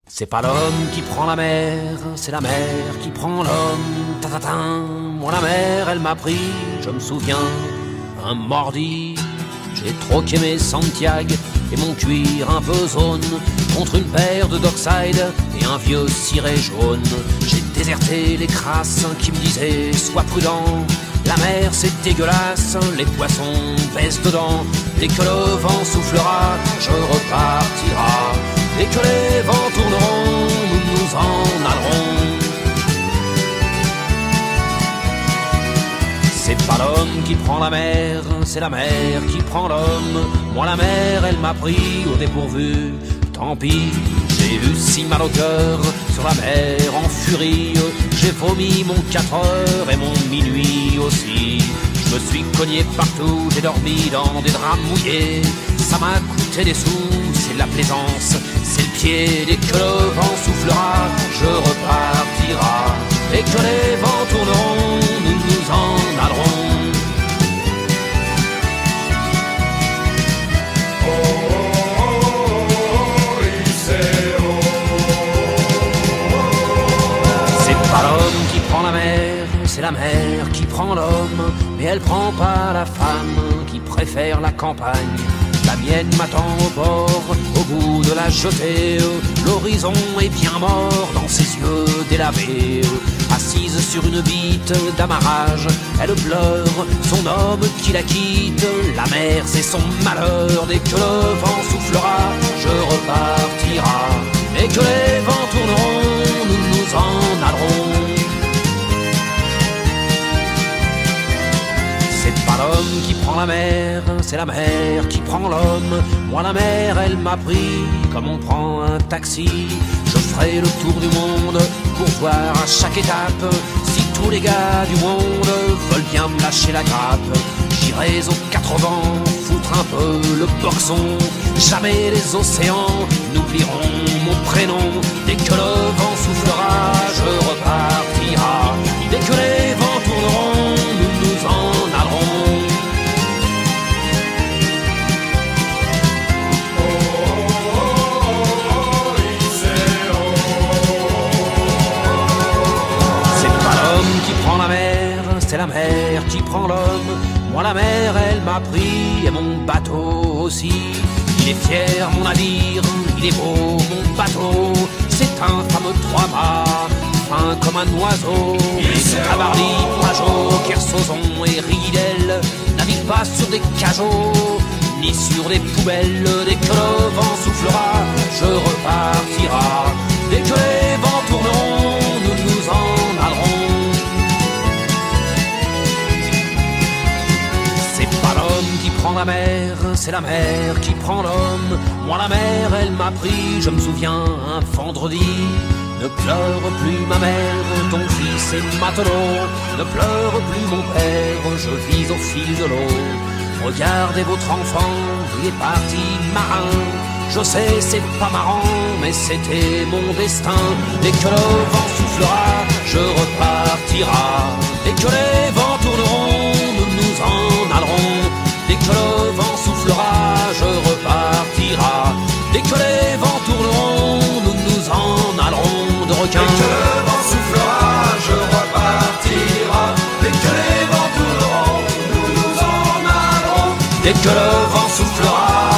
C'est pas l'homme qui prend la mer, c'est la mer qui prend l'homme. Tatatin, moi la mer, elle m'a pris, je me souviens, un mardi. J'ai troqué mes Santiago et mon cuir un peu zone contre une paire de Dockside et un vieux ciré jaune. J'ai déserté les crasses qui me disaient sois prudent, la mer c'est dégueulasse, les poissons pèsent dedans. Dès que le vent soufflera, je repartira. Dès que les vents tourneront, nous nous en allerons. C'est pas l'homme qui prend la mer, c'est la mer qui prend l'homme. Moi la mer, elle m'a pris au dépourvu, tant pis. J'ai eu si mal au cœur sur la mer en furie. J'ai vomi mon 4 heures et mon minuit aussi. Je me suis cogné partout, j'ai dormi dans des draps mouillés. Ça m'a coûté des sous, c'est de la plaisance, c'est le pied. Dès que le vent soufflera, je repartira. Dès que les vents tourneront, nous nous en allerons. C'est pas l'homme qui prend la mer, c'est la mer qui prend l'homme. Mais elle prend pas la femme qui préfère la campagne. La mienne m'attend au bord, au bout de la jetée. L'horizon est bien mort dans ses yeux délavés. Assise sur une bite d'amarrage, elle pleure son homme qui la quitte. La mer c'est son malheur, dès que le vent soufflera, je repartira. Dès que les vents tourneront, nous nous en allerons. C'est pas l'homme qui prend la mer, c'est la mer qui prend l'homme. Moi la mer, elle m'a pris comme on prend un taxi. Je ferai le tour du monde pour voir à chaque étape si tous les gars du monde veulent bien me lâcher la grappe. J'irai aux 4 vents foutre un peu le boxon. Jamais les océans n'oublieront mon prénom. Dès que le vent soufflera, je repartira. Dès que les vents tourneront, nous nous en allerons. C'est la mer qui prend l'homme. Moi la mer elle m'a pris et mon bateau aussi. Il est fier mon navire, il est beau mon bateau. C'est un fameux 3-mâts, fin comme un oiseau. Les Cabarly, Pajot, Kersozon et Ridel naviguent pas sur des cajots ni sur des poubelles. Dès que le vent soufflera, je repartira. Dès que les vents tourneront, nous nous en allerons. Qui prend la mer, c'est la mer qui prend l'homme. Moi la mer, elle m'a pris, je me souviens, un vendredi. Ne pleure plus ma mère, ton fils est matelot. Ne pleure plus mon père, je vis au fil de l'eau. Regardez votre enfant, il est parti marin. Je sais, c'est pas marrant, mais c'était mon destin. Dès que le vent soufflera, je repartira. Dès que les vents tourneront, nous nous en allerons. Dès que le vent soufflera, je repartira. Dès que les vents tourneront, nous nous en allerons de requins. Dès que le vent soufflera, je repartira. Dès que les vents tourneront, nous nous en allerons. Dès que le vent soufflera,